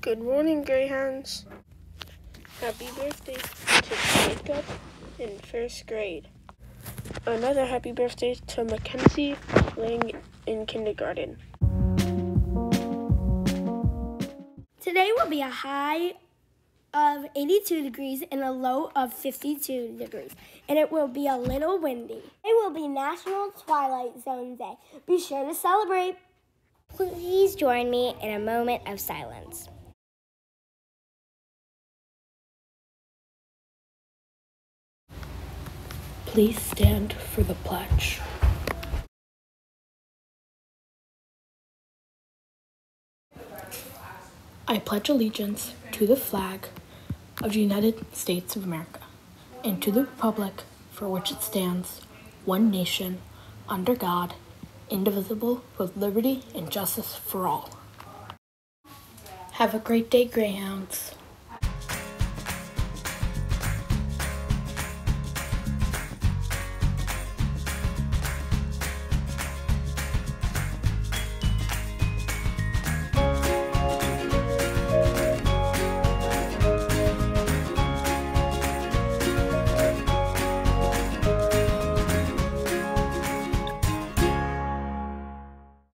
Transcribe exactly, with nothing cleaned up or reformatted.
Good morning, Greyhounds. Happy birthday to Jacob in first grade. Another happy birthday to Mackenzie Lang in kindergarten. Today will be a high of eighty-two degrees and a low of fifty-two degrees, and it will be a little windy. It will be National Twilight Zone Day. Be sure to celebrate. Please join me in a moment of silence. Please stand for the pledge. I pledge allegiance to the flag of the United States of America and to the republic for which it stands, one nation, under God, indivisible, with liberty and justice for all. Have a great day, Greyhounds.